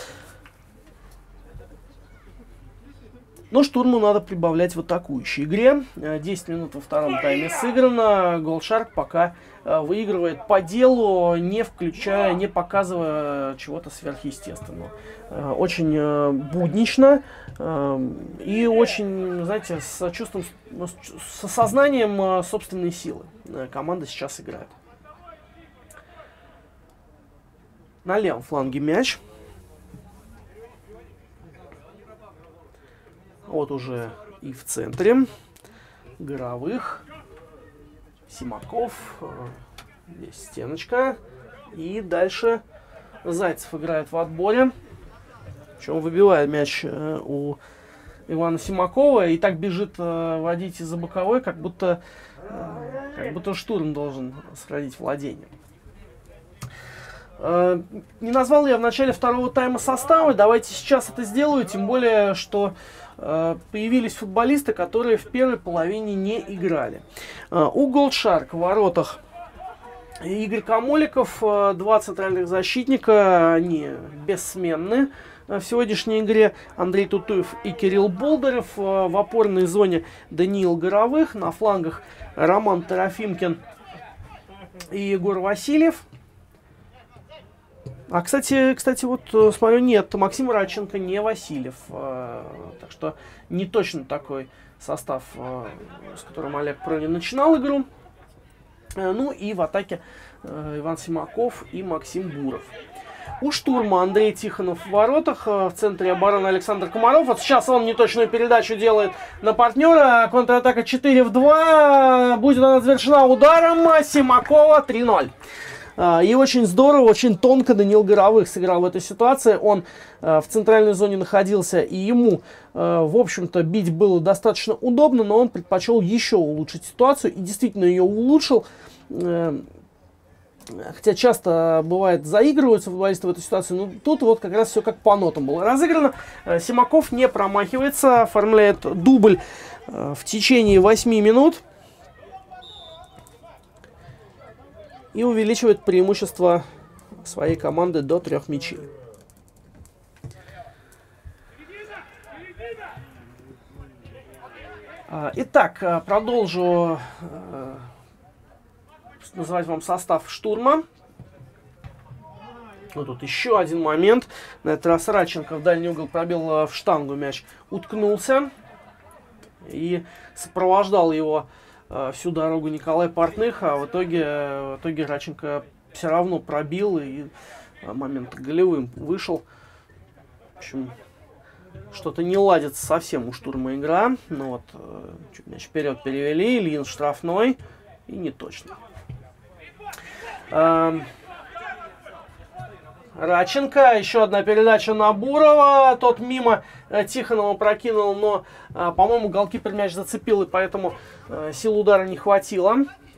Но Штурму надо прибавлять в атакующей игре. десять минут во втором тайме сыграно. Голдшарк пока выигрывает по делу, не включая, не показывая чего-то сверхъестественного. Очень буднично и очень, знаете, с чувством, с осознанием собственной силы команда сейчас играет. На левом фланге мяч. Вот уже и в центре Горовых, Симаков, здесь стеночка. И дальше Зайцев играет в отборе. Причем выбивает мяч у Ивана Симакова. И так бежит водить из-за боковой, как будто, как будто Штурм должен сохранить владение. Не назвал я в начале второго тайма составы. Давайте сейчас это сделаю. Тем более, что появились футболисты, которые в первой половине не играли. У Голдшарк в воротах Игорь Камоликов, два центральных защитника, они бессменны в сегодняшней игре. Андрей Тутуев и Кирилл Болдырев. В опорной зоне Даниил Горовых, на флангах Роман Тарафимкин и Егор Васильев. А, кстати, кстати, вот смотрю, нет, Максим Радченко, не Васильев. Э, так что не точно такой состав, э, с которым Олег Пронин начинал игру. Э, ну и в атаке э, Иван Симаков и Максим Буров. У Штурма Андрей Тихонов в воротах, э, в центре обороны Александр Комаров. Вот сейчас он неточную передачу делает на партнера. Контратака четыре в два. Будет она завершена ударом Симакова три ноль. И очень здорово, очень тонко Даниил Горовых сыграл в этой ситуации. Он э, в центральной зоне находился, и ему, э, в общем-то, бить было достаточно удобно, но он предпочел еще улучшить ситуацию, и действительно ее улучшил. Э, хотя часто, бывает, заигрываются футболисты в этой ситуации, но тут вот как раз все как по нотам было разыграно. Э, Симаков не промахивается, оформляет дубль э, в течение восьми минут. И увеличивает преимущество своей команды до трех мячей. Итак, продолжу называть вам состав Штурма. Вот тут еще один момент. На этот раз Радченко в дальний угол пробил в штангу мяч, уткнулся. И сопровождал его всю дорогу Николай Портных, а в итоге, в итоге Радченко все равно пробил и момент голевым вышел. В общем, что-то не ладится совсем у Штурма игра. Ну вот, чуть мяч вперед перевели, Ильин штрафной, и не точно. Радченко, еще одна передача на Бурова, тот мимо Тихонова прокинул, но, по-моему, голкипер мяч зацепил, и поэтому сил удара не хватило.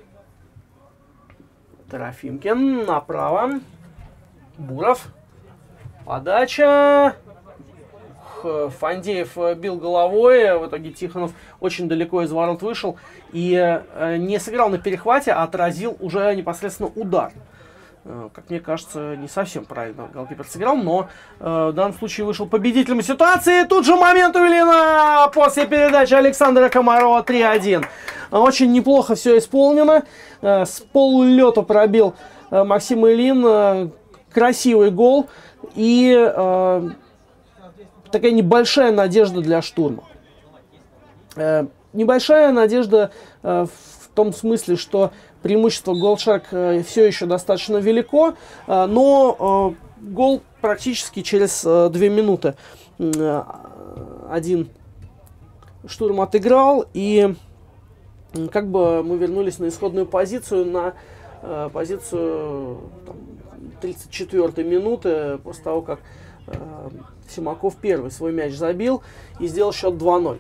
Тарафимкин направо, Буров, подача, Фандеев бил головой, в итоге Тихонов очень далеко из ворот вышел и не сыграл на перехвате, а отразил уже непосредственно удар. как мне кажется, не совсем правильно голкипер сыграл, но э, в данном случае вышел победителем ситуации. Тут же момент у Ильина после передачи Александра Комарова три один. Очень неплохо все исполнено. Э, с полулета пробил э, Максим Ильин. Э, красивый гол. И э, такая небольшая надежда для штурма. Э, небольшая надежда э, в том смысле, что преимущество Goldshare э, все еще достаточно велико, э, но э, гол практически через э, две минуты э, один штурм отыграл, и э, как бы мы вернулись на исходную позицию, на э, позицию там, тридцать четвёртой минуты, после того, как э, Симаков первый свой мяч забил и сделал счет два ноль.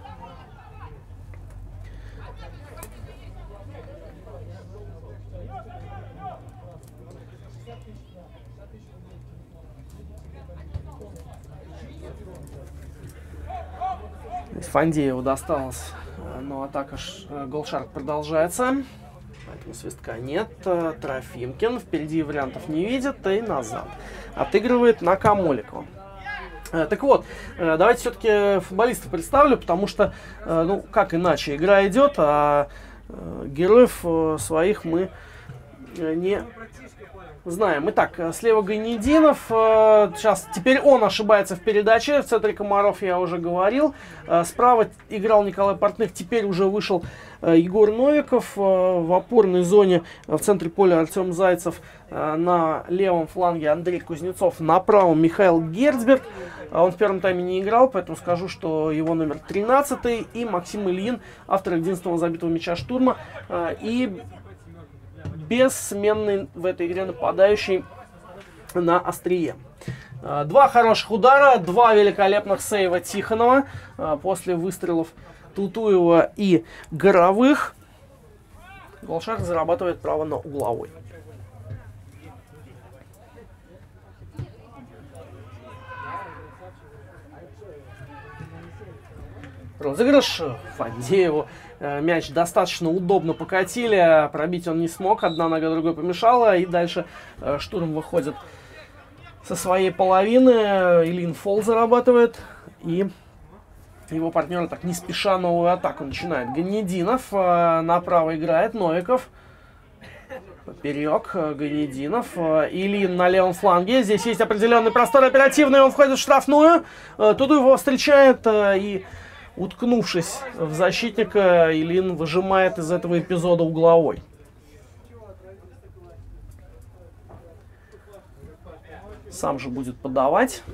Фандееву досталось, но атака Goldshare продолжается, поэтому свистка нет. Трофимкин впереди вариантов не видит и назад отыгрывает на Камоликова. Так вот, давайте все-таки футболистов представлю, потому что, ну, как иначе, игра идет, а героев своих мы не знаем. Итак, слева Гайнединов. Сейчас, теперь он ошибается в передаче. В центре Комаров я уже говорил. Справа играл Николай Портных. Теперь уже вышел Егор Новиков. В опорной зоне в центре поля Артем Зайцев. На левом фланге Андрей Кузнецов. На правом Михаил Герцберг. Он в первом тайме не играл, поэтому скажу, что его номер тринадцатый. И Максим Ильин, автор единственного забитого мяча штурма. И бессменный в этой игре нападающий на острие. Два хороших удара, два великолепных сейва Тихонова после выстрелов Тутуева и Горовых. Goldshare зарабатывает право на угловой. Розыгрыш Фандееву. Мяч достаточно удобно покатили, пробить он не смог, одна нога другой помешала, и дальше штурм выходит со своей половины. Ильин фол зарабатывает, и его партнеры так не спеша новую атаку начинают. Гайнединов направо играет, Новиков поперек, Гайнединов, Ильин на левом фланге. Здесь есть определенный простор оперативный, он входит в штрафную, тут его встречает и... Уткнувшись в защитника, Ильин выжимает из этого эпизода угловой. Сам же будет подавать.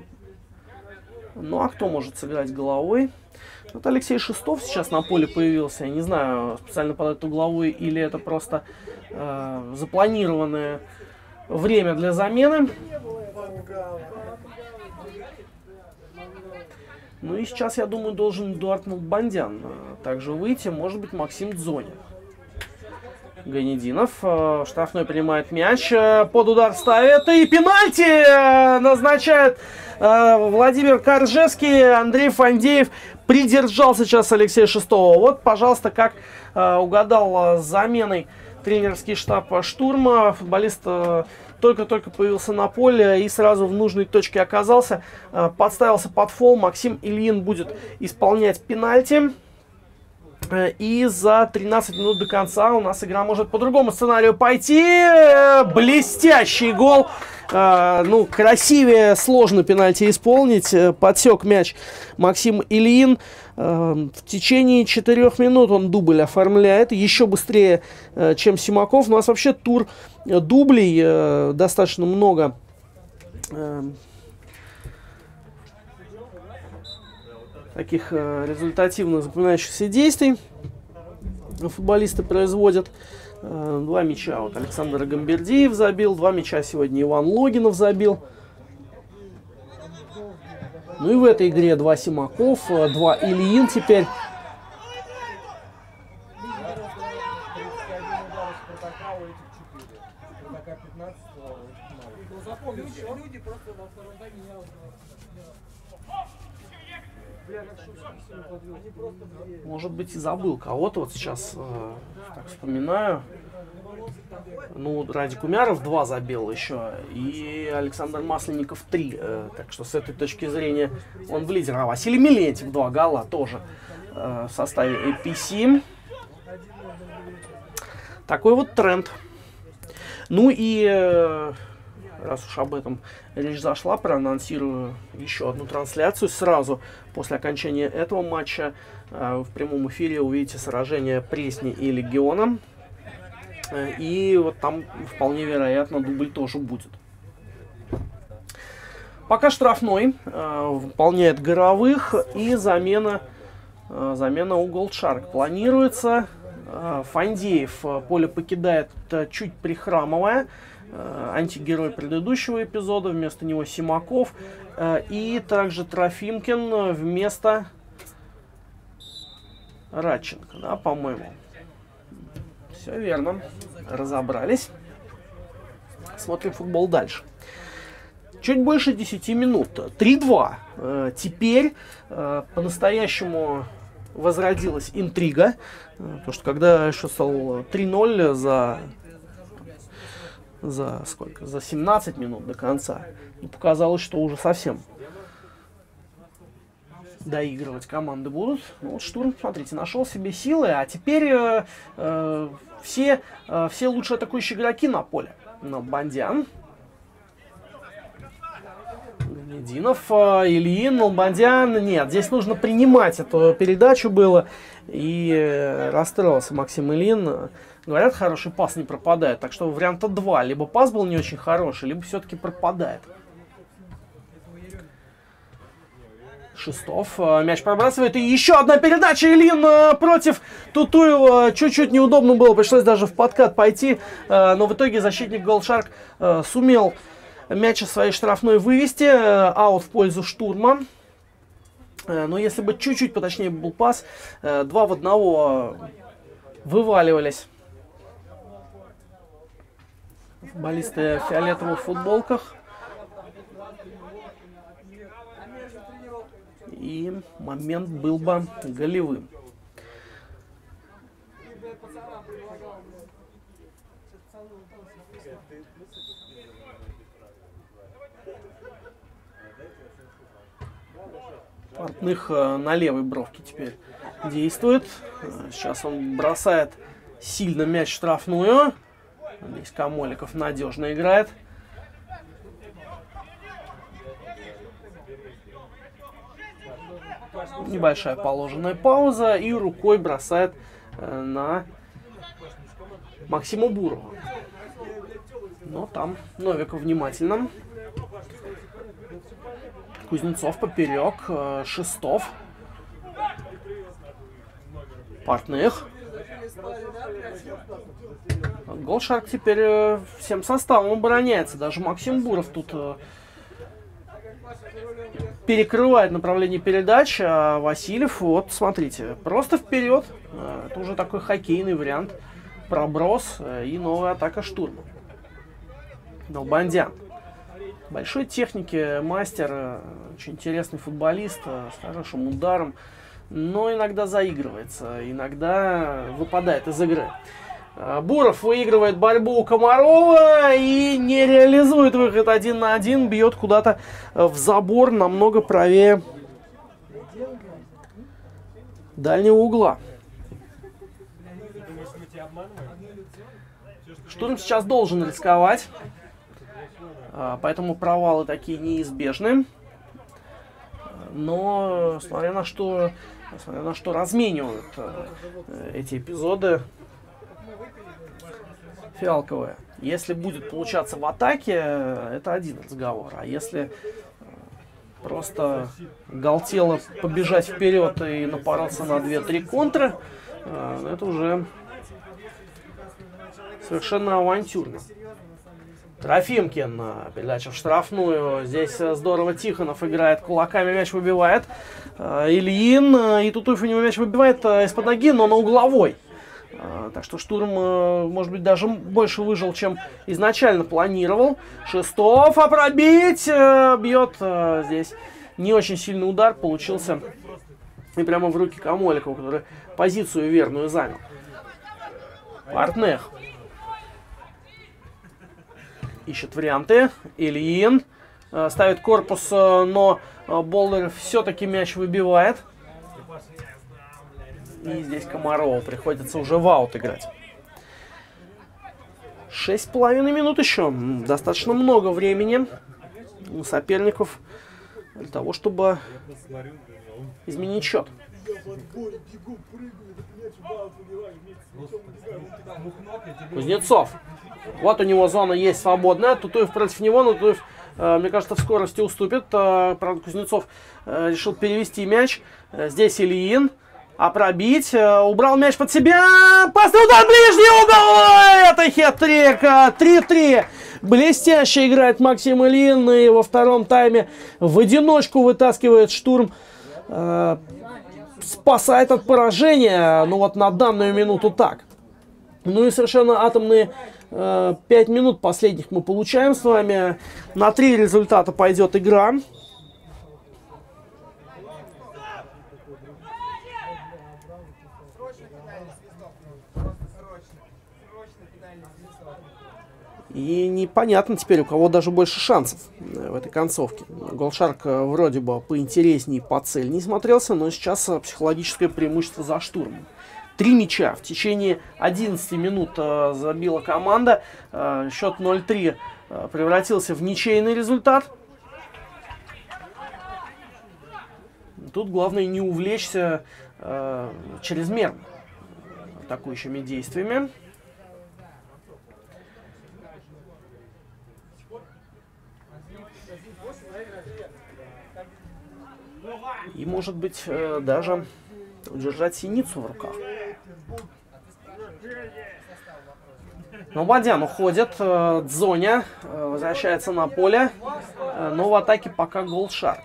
Ну а кто может сыграть головой? Вот Алексей Шестов сейчас на поле появился. Я не знаю, специально под эту угловую или это просто э, запланированное время для замены. Ну и сейчас, я думаю, должен Эдуард Налбандян также выйти. Может быть, Максим Дзонин. Гайнединов. Штрафной принимает мяч. Под удар ставит. И пенальти назначает Владимир Коржевский. Андрей Фандеев придержал сейчас Алексея Шестого. Вот, пожалуйста, как угадал с заменой тренерский штаб штурма. Футболист только-только появился на поле и сразу в нужной точке оказался. Подставился под фол. Максим Ильин будет исполнять пенальти. И за тринадцать минут до конца у нас игра может по другому сценарию пойти. Блестящий гол. Ну, красивее сложно пенальти исполнить. Подсек мяч Максим Ильин. В течение четырёх минут он дубль оформляет. Еще быстрее, чем Симаков. У нас вообще тур дублей достаточно много. Таких результативных запоминающихся действий футболисты производят. Два мяча вот Александр Гамбердиев забил, два мяча сегодня Иван Логинов забил. Ну и в этой игре два Симаков, два Ильин теперь. Может быть, и забыл кого-то. Вот сейчас э, так вспоминаю. Ну, Радик Умяров два забил еще. И Александр Масленников три. Э, так что с этой точки зрения он в лидере. А Василий Милентьев два гола тоже э, в составе эй пи си. Такой вот тренд. Ну и э, раз уж об этом речь зашла, проанонсирую еще одну трансляцию. Сразу после окончания этого матча э, в прямом эфире увидите сражение Пресни и Легиона. Э, и вот там вполне вероятно дубль тоже будет. Пока штрафной э, выполняет Горовых, и замена, э, замена у Голдшарк планируется. Э, Фандеев э, поле покидает э, чуть прихрамывая. Антигерой предыдущего эпизода, вместо него Симаков, и также Трофимкин вместо Радченко, да, по-моему. Все верно, разобрались. Смотрим футбол дальше. Чуть больше десяти минут, три-два. Теперь по-настоящему возродилась интрига, потому что когда еще стал три-ноль за... за сколько? За семнадцать минут до конца. И показалось, что уже совсем доигрывать команды будут. Ну, вот Штурм, смотрите, нашел себе силы, а теперь э, э, все, э, все лучшие атакующие игроки на поле. Налбандян, Гнединов, э, Ильин, Налбандян. Нет, здесь нужно принимать эту передачу было. И э, расстроился Максим Ильин. Говорят, хороший пас не пропадает. Так что варианта два. Либо пас был не очень хороший, либо все-таки пропадает. Шестов. Мяч пробрасывает. И еще одна передача. Ильин против Тутуева. Чуть-чуть неудобно было. Пришлось даже в подкат пойти. Но в итоге защитник Голдшарк сумел мяч из своей штрафной вывести. Аут в пользу Штурма. Но если бы чуть-чуть поточнее был пас, два в одного вываливались футболисты в фиолетовых футболках. И момент был бы голевым. Портных на левой бровке теперь действует. Сейчас он бросает сильно мяч в штрафную. Здесь Камоликов надежно играет. Небольшая положенная пауза. И рукой бросает э, на Максиму Бурову. Но там Новиков внимательно. Кузнецов поперек. Э, Шестов. Портных. Голдшарк теперь э, всем составом обороняется. Даже Максим Буров тут э, перекрывает направление передач. А Васильев, вот, смотрите, просто вперед. Э, это уже такой хоккейный вариант. Проброс э, и новая атака Штурма. Налбандян. Большой техники, мастер, э, очень интересный футболист э, с хорошим ударом. Но иногда заигрывается, иногда выпадает из игры. Буров выигрывает борьбу у Комарова и не реализует выход один на один. Бьет куда-то в забор, намного правее дальнего угла. Штурм сейчас должен рисковать, поэтому провалы такие неизбежны. Но смотря на что, смотря на что разменивают эти эпизоды фиалковые. Если будет получаться в атаке, это один разговор. А если просто галтело побежать вперед и напороться на две-три контры, это уже совершенно авантюрно. Трофимкин, передача в штрафную. Здесь здорово Тихонов играет кулаками, мяч выбивает. Ильин, и Тутуев у него мяч выбивает из-под ноги, но на угловой. Так что Штурм, может быть, даже больше выжил, чем изначально планировал. Шестов, а пробить бьет здесь не очень сильный удар получился и прямо в руки Камоликова, который позицию верную занял. Портнех ищет варианты. Ильин ставит корпус, но Болдырев все-таки мяч выбивает. И здесь Комарову приходится уже в аут играть. Шесть с половиной минут еще. Достаточно много времени у соперников для того, чтобы изменить счет. Кузнецов. Вот у него зона есть свободная. Тутуев против него, но Тутуев, э, мне кажется, в скорости уступит. Э, правда, Кузнецов э, решил перевести мяч. Э, здесь Ильин. А пробить. Э, убрал мяч под себя. Поставил удар, ближний угол. Это хет-трик. три-три. Блестяще играет Максим Ильин. И во втором тайме в одиночку вытаскивает штурм. Э, спасает от поражения. Ну вот на данную минуту так. Ну и совершенно атомные э, пять минут последних мы получаем с вами. На три результата пойдет игра. И непонятно теперь, у кого даже больше шансов в этой концовке. Голшарк вроде бы поинтереснее, поцельнее смотрелся, но сейчас психологическое преимущество за штурмом. Три мяча в течение одиннадцати минут э, забила команда. Э, счет ноль-три э, превратился в ничейный результат. Тут главное не увлечься э, чрезмерно атакующими действиями. И, может быть, э, даже удержать синицу в руках. Но Бадян уходит. Э, Дзоня э, возвращается на поле. Э, но в атаке пока Голшарк.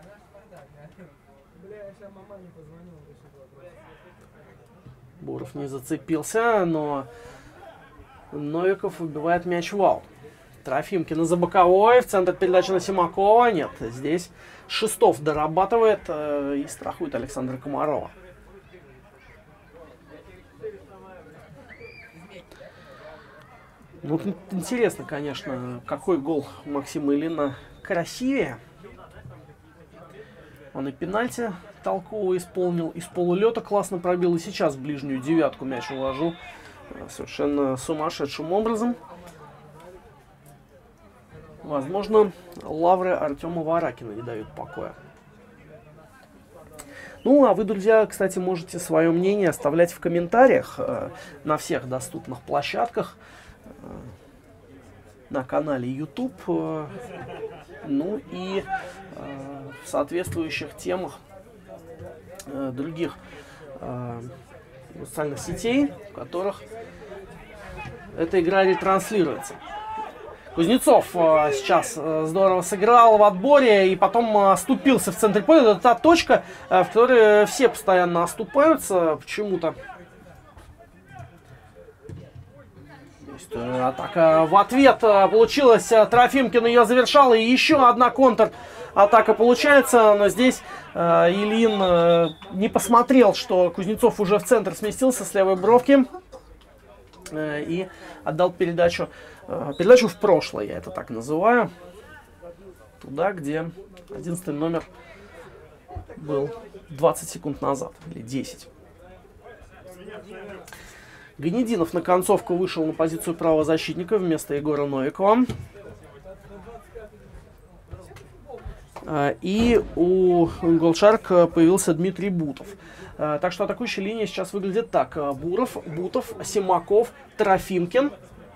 Буров не зацепился, но Новиков выбивает мяч в аут. Трофимкина за боковой. В центр передачи на Симакова. Нет, здесь Шестов дорабатывает э, и страхует Александра Комарова. Ну, интересно, конечно, какой гол Максима Ильина красивее. Он и пенальти толково исполнил, из полулета классно пробил, и сейчас в ближнюю девятку мяч уложил совершенно сумасшедшим образом. Возможно, лавры Артема Варакина не дают покоя. Ну, а вы, друзья, кстати, можете свое мнение оставлять в комментариях э, на всех доступных площадках. Э, на канале YouTube. Э, ну и э, в соответствующих темах э, других э, социальных сетей, в которых эта игра ретранслируется. Кузнецов э, сейчас э, здорово сыграл в отборе и потом э, оступился в центре поля. Это та точка, э, в которой все постоянно оступаются почему-то. Э, атака в ответ э, получилась. Э, Трофимкин ее завершал. И еще одна контр-атака получается. Но здесь э, Ильин э, не посмотрел, что Кузнецов уже в центр сместился с левой бровки. Э, и отдал передачу. Передачу в прошлое, я это так называю. Туда, где одиннадцатый номер был двадцать секунд назад. Или десять. Гнединов на концовку вышел на позицию правозащитника вместо Егора Новикова. И у Голшарк появился Дмитрий Бутов. Так что атакующая линия сейчас выглядит так. Буров, Бутов, Симаков, Трофимкин.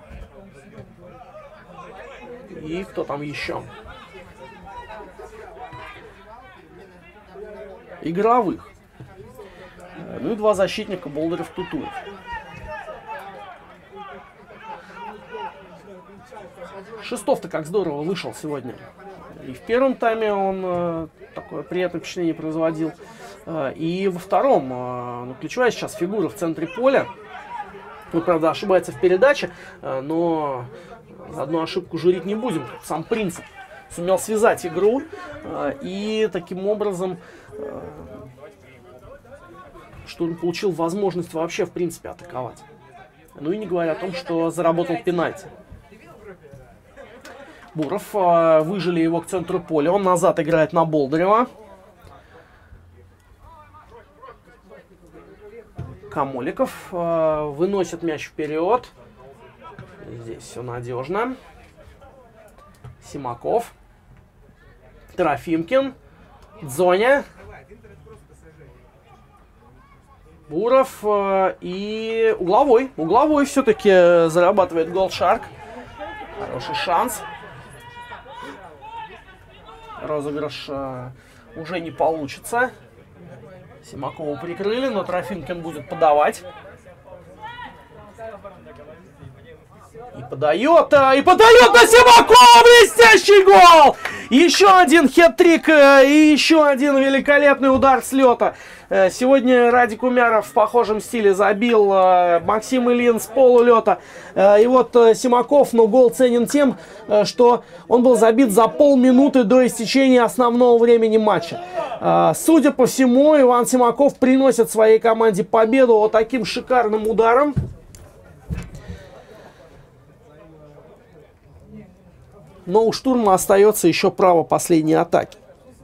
И кто там еще? Игровых. Ну и два защитника Болдырев, Тутуев. Шестов-то как здорово вышел сегодня. И в первом тайме он э, такое приятное впечатление производил. Э, и во втором. Э, ну, ключевая сейчас фигура в центре поля. Он, правда, ошибается в передаче, э, но... За одну ошибку журить не будем. Сам принцип сумел связать игру и таким образом Штурм получил возможность вообще в принципе атаковать. Ну и не говоря о том, что заработал пенальти. Буров, выжили его к центру поля, он назад играет на Болдырева. Камоликов э, выносит мяч вперед. Здесь все надежно. Симаков. Трофимкин. Дзоня. Буров э, и угловой. Угловой все-таки зарабатывает Голдшарк. Хороший шанс. Розыгрыш э, уже не получится. Симакова прикрыли, но Трофимкин будет подавать. И подает, и подает на Симакова! Блестящий гол! Еще один хет-трик и еще один великолепный удар с лета. Сегодня Радик Умяров в похожем стиле забил, Максим Ильин с полулета. И вот Симаков, но гол ценен тем, что он был забит за полминуты до истечения основного времени матча. Судя по всему, Иван Симаков приносит своей команде победу вот таким шикарным ударом. Но у Штурма остается еще право последней атаки.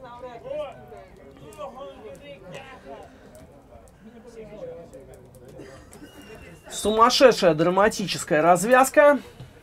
Сумасшедшая драматическая развязка.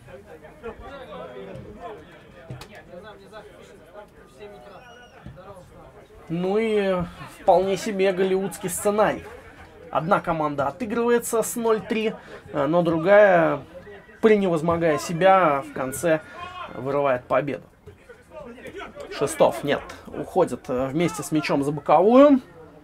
Ну и вполне себе голливудский сценарий. Одна команда отыгрывается с ноль три, но другая, превозмогая себя, в конце вырывает победу. Шестов, нет, уходит вместе с мячом за боковую.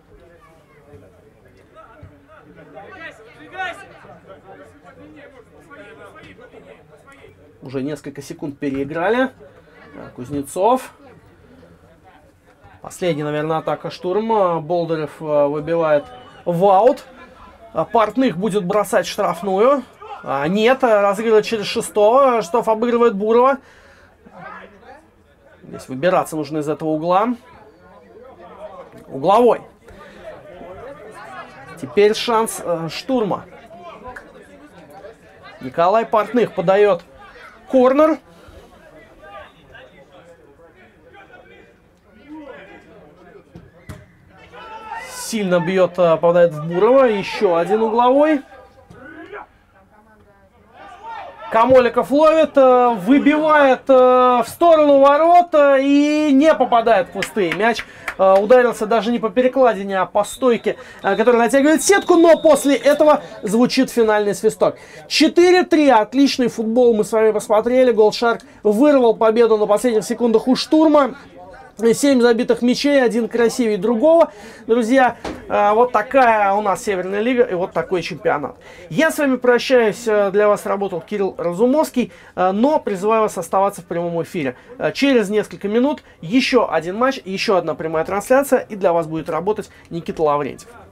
Уже несколько секунд переиграли. Кузнецов. Последняя, наверное, атака Штурма. Болдырев выбивает в аут. Портных будет бросать штрафную. Нет, разыгрывает через Шестого. Шестов обыгрывает Бурова. Здесь выбираться нужно из этого угла. Угловой. Теперь шанс э, Штурма. Николай Портных подает корнер. Сильно бьет, попадает в Бурова. Еще один угловой. Камоликов ловит, выбивает в сторону ворот и не попадает в пустые. Мяч ударился даже не по перекладине, а по стойке, которая натягивает сетку, но после этого звучит финальный свисток. четыре три. Отличный футбол мы с вами посмотрели. Голдшарк вырвал победу на последних секундах у Штурма. семь забитых мячей, один красивее другого. Друзья, вот такая у нас Северная Лига и вот такой чемпионат. Я с вами прощаюсь. Для вас работал Кирилл Разумовский, но призываю вас оставаться в прямом эфире. Через несколько минут еще один матч, еще одна прямая трансляция, и для вас будет работать Никита Лаврентьев.